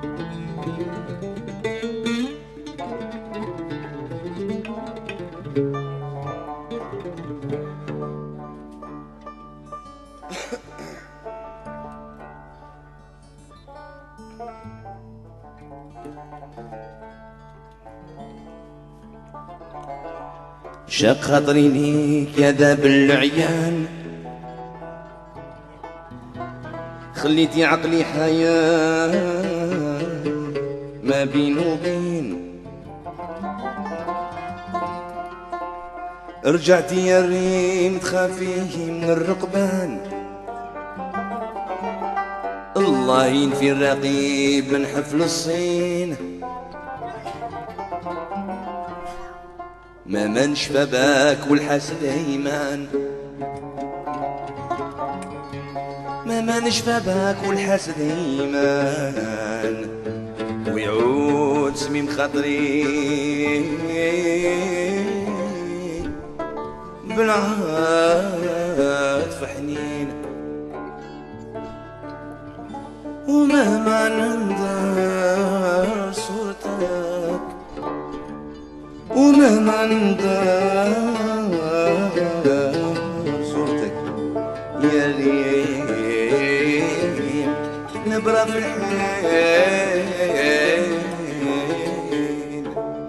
شاق خاطري ليك يا ذاب العيان، خليتي عقلي حياة ما بين وبين، رجعتي يا الريم تخافيه من الرقبان، الله ينفي الرقيب من حفل الصين، ما منش فباك والحسد هيمان، ما منش فباك والحسد هيمان، ويعود سميم خاطري بالعاطف حنين، ومهما ننظر صورتك ومهما ننظر صورتك يا ريم نبرة في الحين،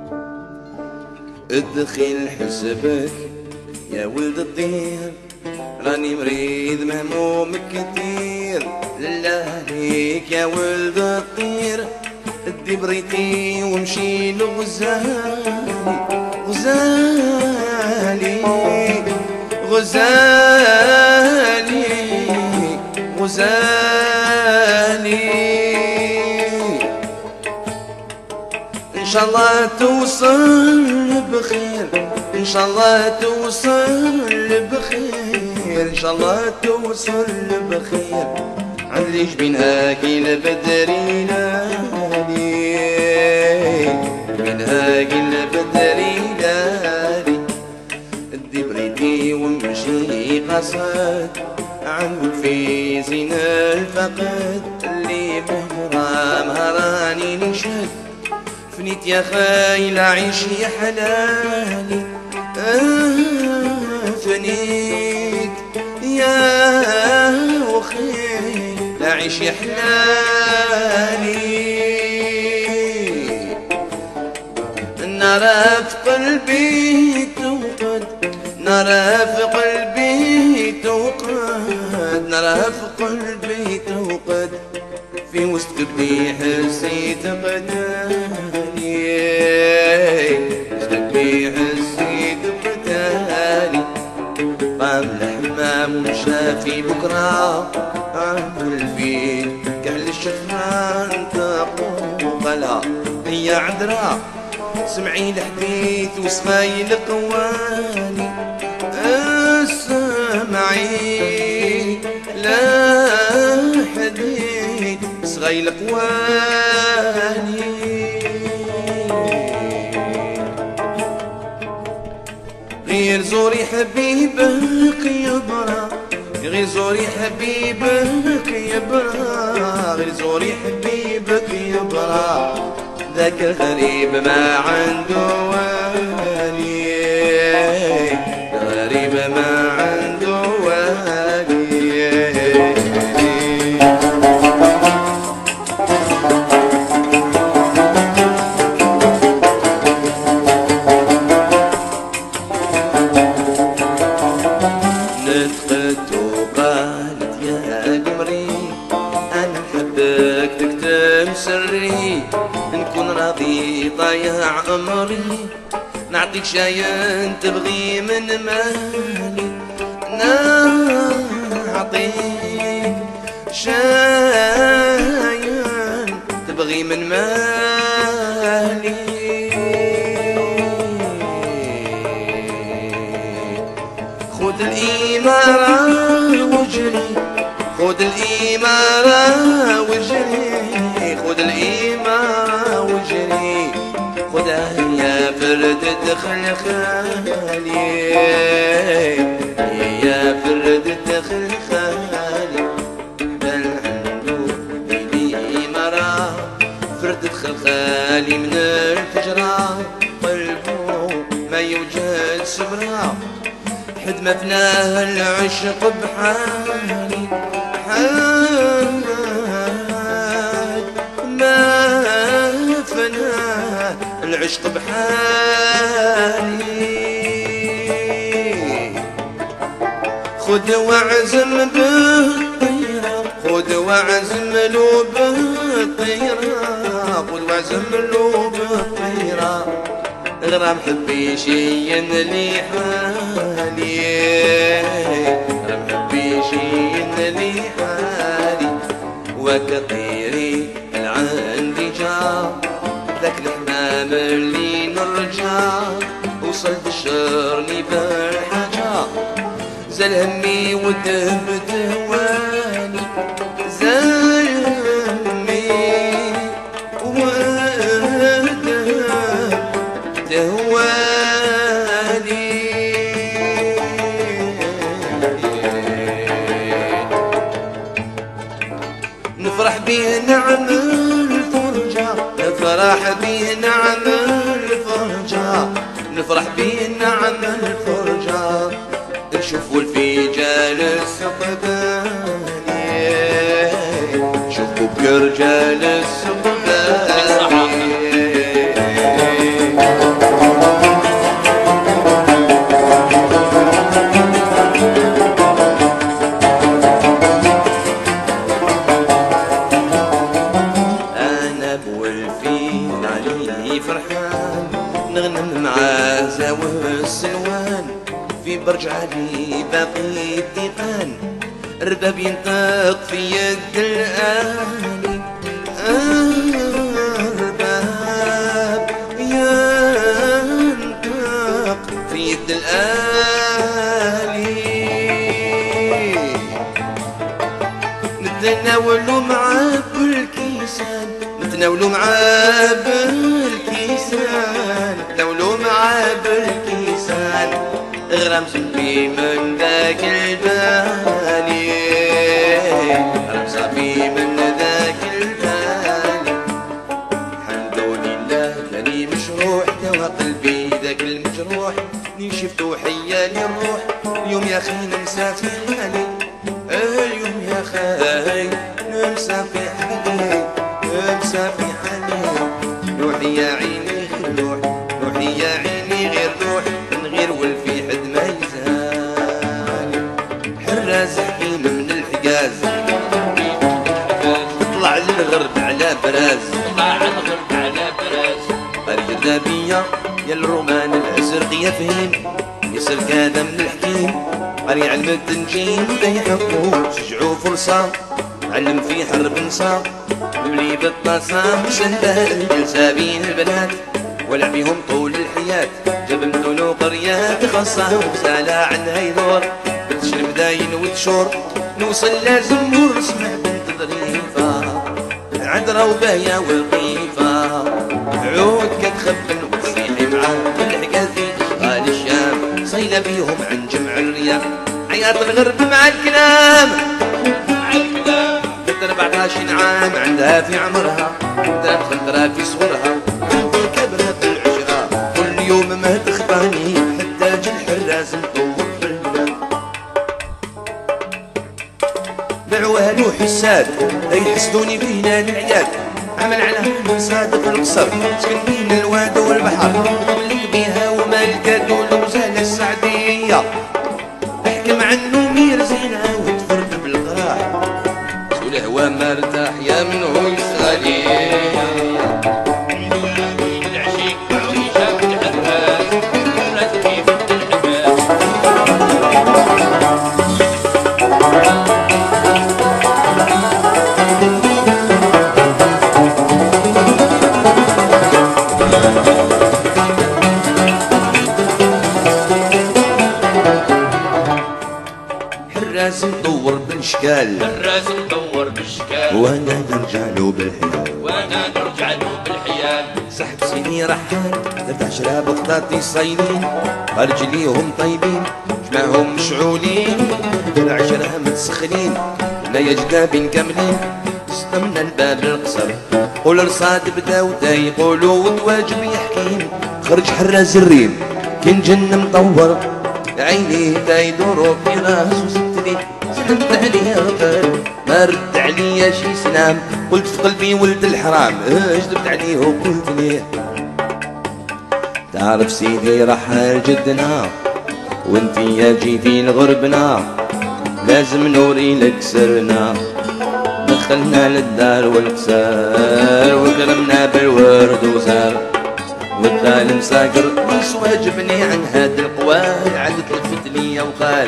ادخل حسبك يا ولد الطير، راني مريض مهموم كتير، لله عليك يا ولد الطير، ادي بريتي ومشي لغزالي غزالي غزالي غزالي، ان شاء الله توصل بخير، ان شاء الله توصل بخير، ان شاء الله توصل بخير، عندي جبين اكل بدري نادي، من اكل بدري نادي، ادي بريدي ومشي قصد، عنقول في زين الفقد، اللي مهرة مهراني نشد، فنيت يا خايل عيش يا حلالي، فنيت يا وخيل عيش يا حلالي، النار في قلبي توقد، نار في قلبي توقد، نار في قلبي توقد، في وسط قلبي حسيت قتالي، وسط قلبي حسيت قتالي، قام الحمام ومشى في بكرة، عند الفيل كحل الشفران تقوقلها، هي عذرا سمعي الحديث وسمعي القواني، اسمعي لا حديث صغي القواني، غير زوري حبيبك يبرى، غير زوري حبيبك يبرى، غير زوري حبيبك يبرى، ذاك الغريب ما عنده والي، الغريب ما عنده والي. نتقت وقالت يا قمري انا نحبك تكتم سري، نكون راضي ضايع عمري، نعطيك شاين تبغي من مالي، نعطيك شاين تبغي من مالي، خذ الإمارة وجري، خذ الإمارة وجري، خذ الإمارة وجري، خذها يا فرد دخل خالي، يا فرد دخل خالي، بل عنده الإمارة فرد خلخالي من الفجرة قلبه ما يوجد صبرة حد ما فناه العشق بحالي حد ما فناه العشق بحالي خذ واعزم بالطيرة خذ واعزم له بالطيرة خذ واعزم له بالطيرة غرام حبي شين لي حالي غرام حبي شين لي حالي وكطيري عندي جار ذاك الحمام اللي نرجع وصل بشرني بالحجار زال همي ودهم تهواني زال همي ودهم تهواني نفرح بيه نعمل فرجة نفرح بيه نعمل فرجة نفرح بيه نعمل فرجة شوفوا الفيجان السقباني شوفوا برجال السقباني انا بولفين عليه فرحان نغنم معاه زاوه السلوان في برج علي باقي الديقان الرباب ينطق في يد الآلي الرباب ينطق في يد الآلي نتناولوا معاه بالكيسان نتناولوا معاه بالكيسان نتناولوا معاه بالكيسان غرام صبي من ذاك البالي غرام صبي من ذاك البالي الحمد لله لاني مشروح دوا قلبي ذاك المجروح ني شفتو حيالي الروح اليوم يا خي ننسى في حالي اليوم يا خي ننسى في حالي ننسى في حالي روحي يا عيني غير روح روحي يا عيني غير روح من غير والفي حد ما يزال حراز حكيم من الحجاز تطلع للغرب على براز تطلع الغرب على براز قرية الذهبية يا الرومان الازرق يا فهيم يسر كذا من الحكيم قري علم التنجيم بيحبوه شجعوا فرصة علم في حرب نصاب مولي بالطاسة مسهلة الجلسة بين البنات ولع بيهم طول الحياة جاب مدن قريات خاصة وسالة عنها يدور بتشرب داين وتشور نوصل لازم ونسمع بنت ظريفة عذرة وباهية ولطيفة عود كتخبن وتصيحي معاه الحكاثي غالي الشام صيلة بيهم عن جمع الرياح عياط الغرب مع الكلام بنت 14 عام عندها في عمرها دام خضرا في صغرها كبرها في العشرة كل يوم ما تخطاني حتى جل حراس مطور في البلاد دعوها له حساد يحسدوني بينا العياد عمل على مساد في القصر سكن بين الواد والبحر ملك بيها ومالكات والوزالة السعدية احكم عنه مير زينة وتفرد بالقراح والهوى مرتاح يا منو يسالي العشيق وعيشة بتحبها الناس كيف تحبها حراس مطور بالاشكال الراس مدور بالشكال وانا نرجع له بالحيال وانا نرجع له بالحيال سحب سيني رحال درت 10 بخطاتي صايلين رجليهم طيبين جمعهم مشعولين 10 متسخنين ما يا جدابين كاملين من الباب القصر قول رصاد بدا ودا يقولوا وتواجب يحكيم خرج حراز الريم كان جن مطور عيني دا يدوروا في راسو ستني سلمت عليه غفل ما رد عليا شي سلام قلت في قلبي ولد الحرام جذبت عليه وقلت ليه تعرف سيدي رحل جدنا وانتي يا جيتي لغربنا لازم نوري لك سرنا دخلنا للدار والقصر وكرمنا بالورد وزار والثالم ساكر بس واجبني عن هاد القوال عاد تلفت ليا وقال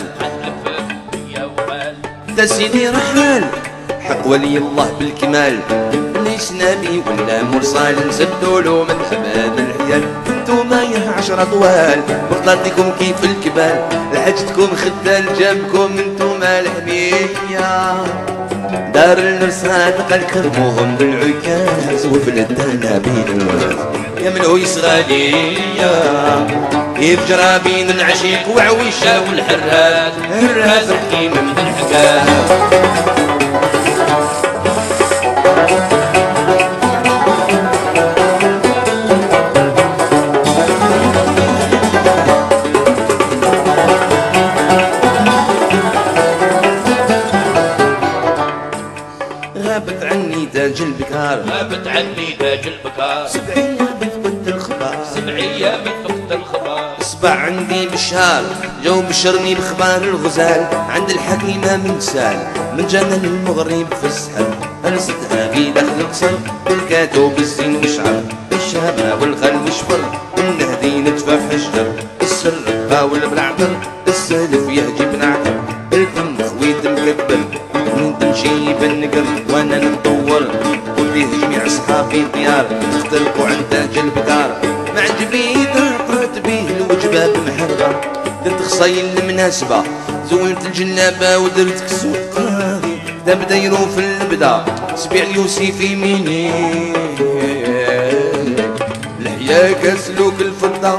دا سيدي رحال حق ولي الله بالكمال ليس نبي ولا مرسل نسدولو من حباب الحيال انتوما يا 10 طوال بطلاتكم كيف الكبال لحجتكم خدال جابكم انتوما الحمية دار المرصاد قال كرموهم بالعكاز وفي الدنابين الوز يا من هو يسغالية كيف جرابين العشيق وعويشة والحراز الراز حكيم من الحكاز غابت عني تاج البكار غابت عني تاج البكار 7 أيام فقدت الخبار 7 أيام فقدت الخبار اصبع عندي بشار جو بشرني بخبار الغزال عند الحكيمة من سال من جنن المغرب في السحر رصدها في داخل القصر بالكاتو بالزين والشعر الشهبة والخل والشفر النهدي نتفاح الشجر السرقة والبلعتر السلف يهجي بنعتر الفم خويت مكبر من تمشي بالنقر وانا نتطور وفيه جميع صحابي طيار تختلقوا عن تاج البكار مع جبيد رقرت بيه الوجبة بمحرقة درت خصايل المناسبة زولت الجلابة ودرت كسوت قاضي تبدا يروف البدا سبيع اليوسف يميني الحياة كسلوك الفضة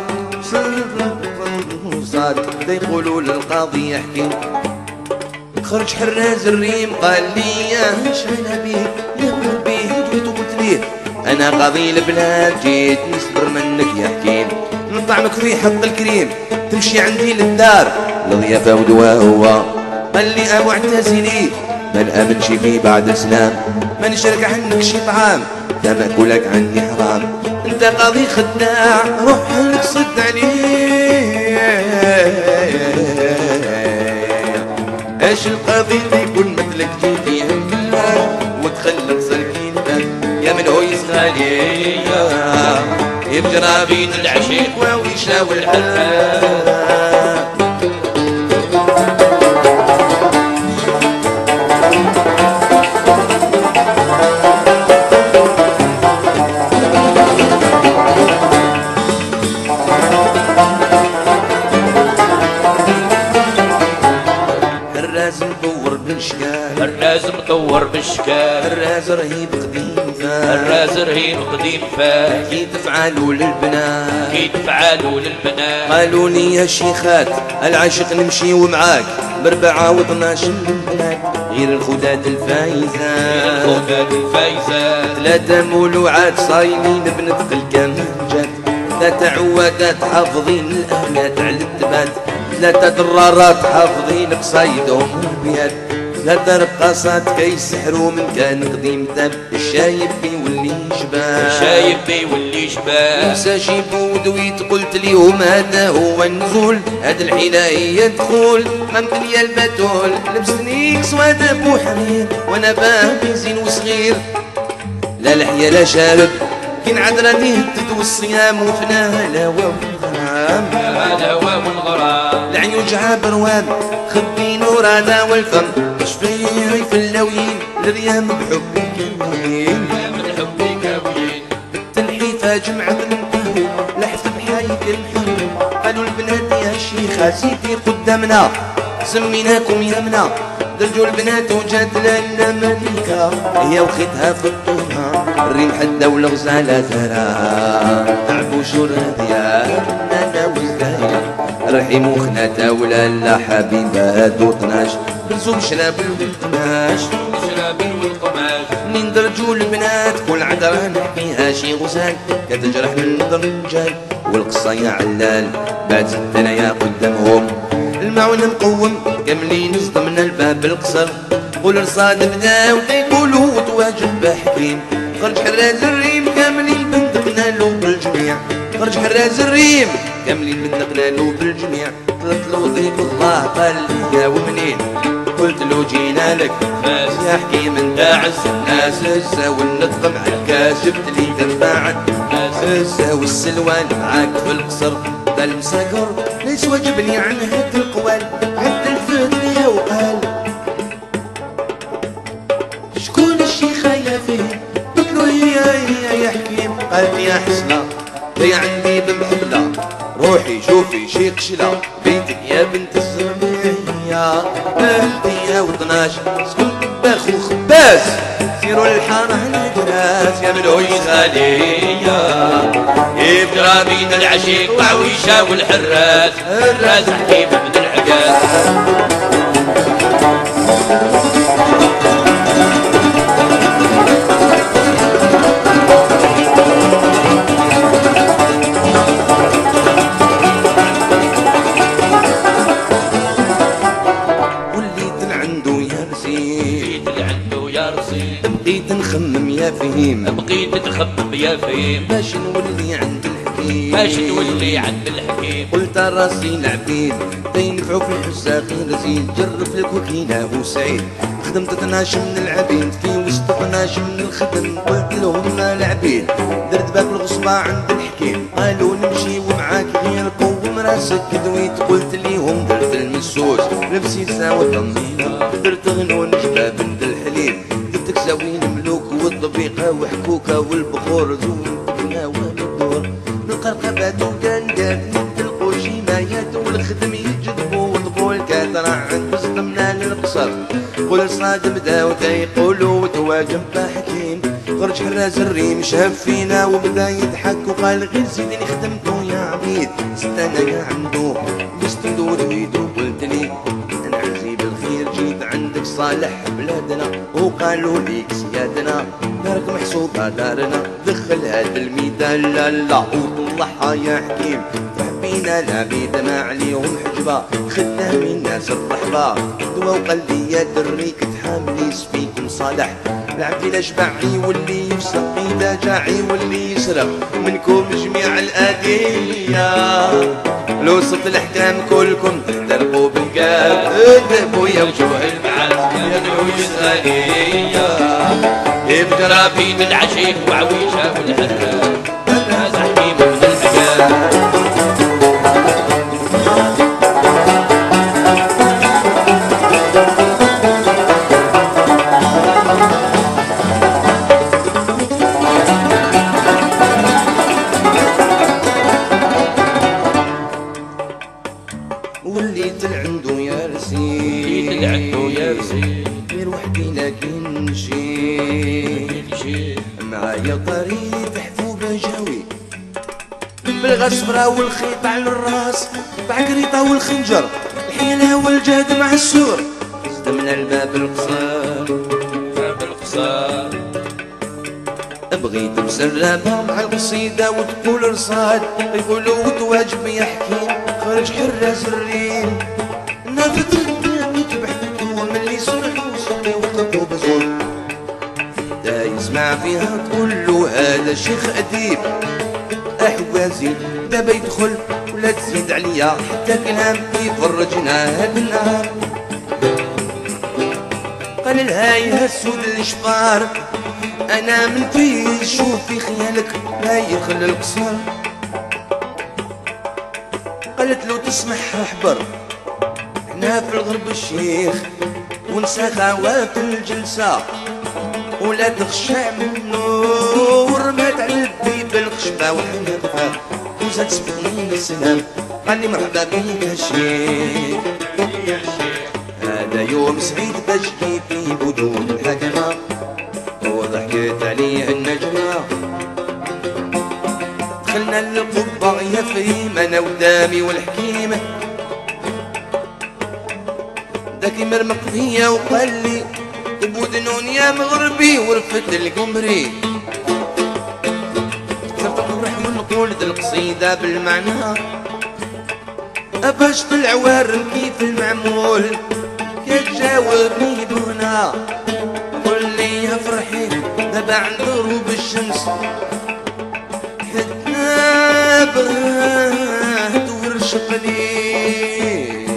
صاد يقولوا للقاضي يحكي خرج حراز الريم قال لي يا شعنا بيه يا قلبي جيت وقلت ليه انا قاضي البلاد جيت نصبر منك يا حكيم نطعمك في حق الكريم تمشي عندي للدار الضيافة ودواء هو قال لي ابو اعتزلي ما نامنش فيه بعد السلام ما نشرك عنك شي طعام لا ماكلك عني حرام انت قاضي خداع روح لك صد عليه ايش القاضي يكون مثلك جيتي هم الله وتخلق سلكين يا من هو يسغالي بجرابين العشيق وويشا والحلال الراز مطور بالشكال الراز مطور بالشكال الراز رهيب قديم الراز رهيب قديم فات كي تفعلوا للبنات كي تفعلوا للبنات قالوا لي يا شيخات العاشق نمشي ومعاك ب4 و12 البنات غير الخداد الفايزة الخداد الفايزة 3 مولوعات صايلين بنت الكمانجات 3 عوادات حافظين الآلات على التبات 3 درارات حافظين قصايدهم والبيات 3 رقاصات كيسحروا من كان قديم تاب الشايب بيولي شباب الشايب بيولي شباب موسى شيبو ودويت قلت ليهم هذا هو النزول هذا الحيلة هي دخول ممكن يا البتول لبسني كسواد ابو حمير وانا باقي زين وصغير لا لحية لا شارب كين عذراني هدد والصيام وفناها الهوا والغرام الهوا والغرام العيون جعاب روان خبي نور هذا والفم شفيري في اللويين الريام بحبي كوين من حبي كوين التنحيفة جمعة الانتهو لحفت بحايد الحلم قالوا البنات يا شيخة سيدي قدامنا سميناكم يمنا درجوا البنات وجات لنا ملكة هي وخيتها في الطومة الريم حدة والغزالة ثرى تعبوا شراديا نانا وزدايا رحيم وخناتها ولا لا حبيبها دو 12 برزو مشراب الوقناش الكامل والقماش. منين درجوا البنات كل عذرة نحكيها شي غزال كتجرح من نظر الرجال والقصة يا علال بات الثنايا قدامهم المعون مقوم كاملين صدمنا الباب القصر والرصاد بداو يقولوا تواجد بحكيم خرج حراز الريم كاملين بندقنا له بالجميع خرج حراز الريم كاملين بندقنا له بالجميع طلت له ضيف الله قال لي يا ومنين قلت له جينا لك فاس يا حكيم انت عز الناس هزة والنطق مع الكاس جبت لي تنفعت هزة والسلوان معاك في القصر ذا المساقر ليس واجبني عن هد القوال عد الفتية وقال شكون الشيخة يا فيه قلت له يا حكيم قال لي يا حسنة هي عندي بمحبلة روحي شوفي شي قشلة بيتك يا بنت الزرمية بنتي و12 سكون طباخ وخباز سيروا للحارة الناس يا ملوي خالية يبدرا بين العشيق وعويشة والحراس الراس حكيم من العقاد. بقيت نخمم يا فهيم بقيت تخمم يا فهيم باش نولي عند الحكيم باش تولي عند الحكيم قلت راسي العبيد تينفعوا في الحساق رزيد جرب الكوكينة وسعيد خدمت 12 من العبيد في وسط 12 من الخدم قلت لهم العبيد درت باب الغصبة عند الحكيم قالوا نمشي ومعاك غير قوم راسك دويت قلت ليهم درت المسوس نفسي ساوى تنظيمة درت غنون جباب عند الحليم تكساوين ملوك والطبيقة وحكوكة والبخور زونا والدور بالقرقبات وقندات نتلقوا جمايات والخدم يجذبوا وطبول كاترع عند صدمنا للقصر قول صاد بدا وتيقولوا تواجب حكيم خرج حراز الريم شاف فينا وبدا يضحك وقال غير زيدني خدمتو يا عبيد ستانا يا عمدو بستندور بيدو قلت لي انا عزيب الخير جيت عندك صالح بلادنا وقالوا ليك سيادنا دارك محسوبة دارنا دخل هذا الميدان لا لا وطلعها يا حكيم فحبينا العبيد ما عليهم حجبة خدامين ناس الرحبة دوا وقلبيات الريك تحاملي سفيكم صالح العبد لا شبعي واللي يفسق إذا جاعي واللي يسرق منكم جميع الآدية لو صوت الأحكام كلكم تحترقوا بالقلب اذهبوا يا وجوه المعز يا دروي الغالية يبدرا بين العشيق وعويشة والحراس الراس حكيم من العقاد. وليت العنده يا رسيل اللي عنده يا رسيل غير وحدي لكن نمشي معايا طريق تحفوبة جاوي بالغصبرة والخيط على الراس بعقريطة والخنجر الحيلة والجهد مع السور صدمنا الباب القصار باب القصار بغيت مسربة مع القصيدة وتقول رصاد يقولوا تواجب يا حكيم خرج حراس الريم نافت قدامي تبحث من اللي صلح وصلي وطلبوا بزور دا يسمع فيها تقول له هذا شيخ أديب أحوازي دابا يدخل ولا تزيد عليا حتى كلام يفرجنا هاد النهار قال الهاي هالسود الشفار أنا من فيه شوف في خيالك لا يخلى القصر قالت له تسمح احبر احنا في الغرب الشيخ ونسى خوات الجلسة ولا تخشع من النور مات على البيب الخشبة وحنا وزاد سبقني السلام قال لي مرحبا بيك يا شيخ هذا يوم سعيد باش جي فيه بدون الحكمة وضحكت عليه النجمة دخلنا للقبة يا فهيم انا ودامي والحكيمة داك مرمق فيا وقال لي بودنون يا يا مغربي ورفت القمري صرت نروح ونقول ذا القصيدة بالمعنى باش طلع وارم كيف المعمول يا تجاوبني بهنا قول لي يا فرحي دابا عند غروب الشمس حدنا بغات ورشق لي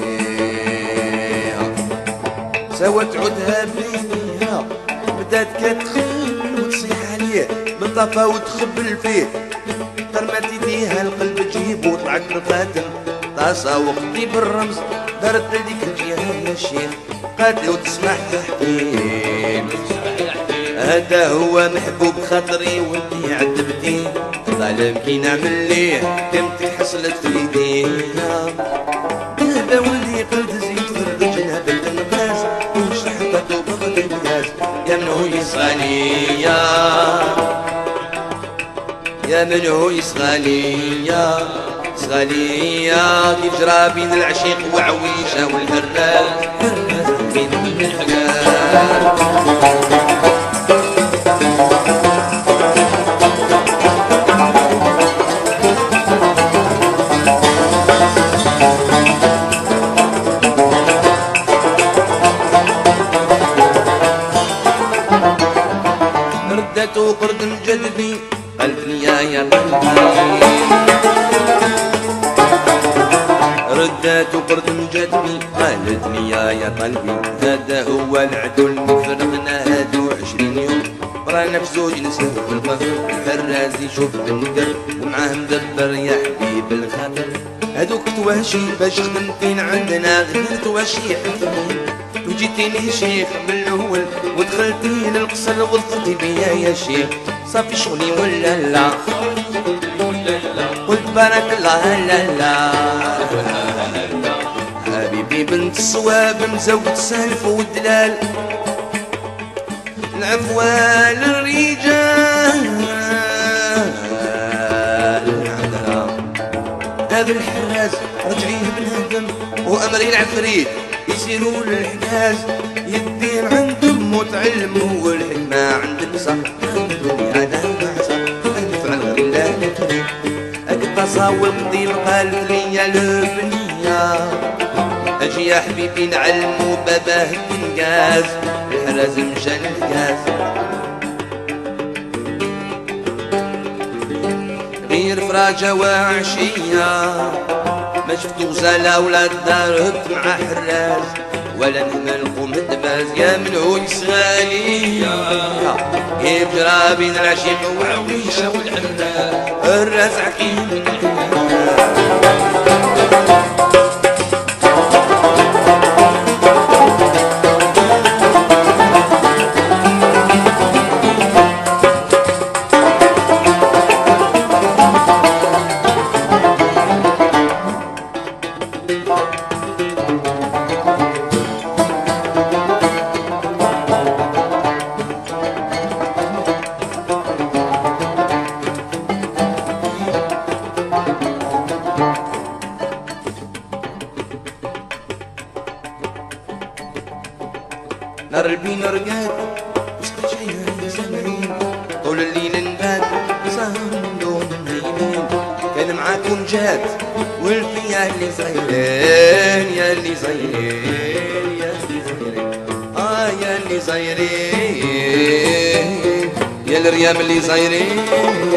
سوت عودها بينيها بدات كتخل وتصيح عليه من طفا وتخبل فيه طرمات يديها القلب تجيب وطلعت نفاتم طاسة وقتي بالرمز دارت لديك الجهة يا شيخ قالت لي وتسمح تحكي هذا هو محبوب خاطري وانتي عذبتي ظالم كي نعمل ليه قيمتك حصلت في ايدينا دابا ولي قلت زيد في الرجل بنت الناس وش حطته بغد الناس يا من هو يصغالي يا من هو يصغالي صغالية كيف جرى بين العشيق وعويشة والهراس بين الحجاز ردت وقرد مجذبي قلبي يا قلبي ردات وقرد من جدبي قالت لي يا قلبي هذا هو العدو المفرقنا هادو 20 يوم رانا في زوج نسهر في القهر الحراز يشوف بالنقر ومعاه مدبر يا حبيب الخاطر هادوك تواشي باش خدمتين عندنا غير تواشي حكمين وجيتيني شيخ من الاول ودخلتي للقصر وضفتي بيا يا شيخ صافي شغلي ولا لا قلت بارك الله لا لا حبيبي بنت الصواب مزوج السالف والدلال العفوة للرجال هذا الحراز رجعيه بنهدم وامري العفريت يسيروا للحجاز يدين عندهم وتعلم هو الحكمة عند النساء الدنيا لا معصى نفعل غير الله الكريم التصاور قديم قالت لي يا البنية اجي يا حبيبي نعلمو باباه التنقاز الحراز مشى للحجاز غير فراجة وعشية ما شفتو غزالة ولا دارت مع حراز ولا نهمل قوم الدباز يا من هو يسغالي كيف جرى بين العشيق وعويشة والحراز الراس عكيم نار البين رقاد وسط شيها سامعين طول الليل نبات سهران دوم نايمين كان معاكم جات والفيا اللي صايرين يا اللي صايرين يا اللي صايرين يا اللي صايرين يا الريام اللي صايرين